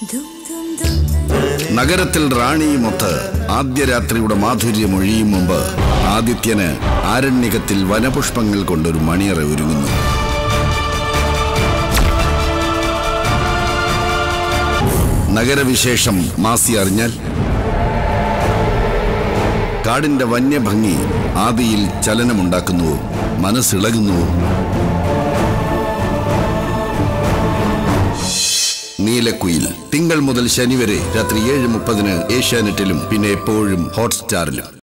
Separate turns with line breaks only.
നഗരത്തിൽ റാണിയുമൊത്ത് ആദ്യ രാത്രിയുടെ മാധുര്യമൊഴിയും മുമ്പ് ആദിത്യന് ആരണ്യകത്തിൽ വനപുഷ്പങ്ങൾ കൊണ്ടൊരു മണിയറ ഒരുങ്ങുന്നു. നഗരവിശേഷം മാസി അറിഞ്ഞാൽ കാടിന്റെ വന്യഭംഗി ആദിയിൽ ചലനമുണ്ടാക്കുന്നുവോ, മനസ്സിളകുന്നുവോ? നീലക്കുയിൽ തിങ്കൾ മുതൽ ശനി വരെ രാത്രി 7:30 ഏഷ്യാനെറ്റിലും പിന്നെ എപ്പോഴും ഹോട്ട്സ്റ്റാറിലും.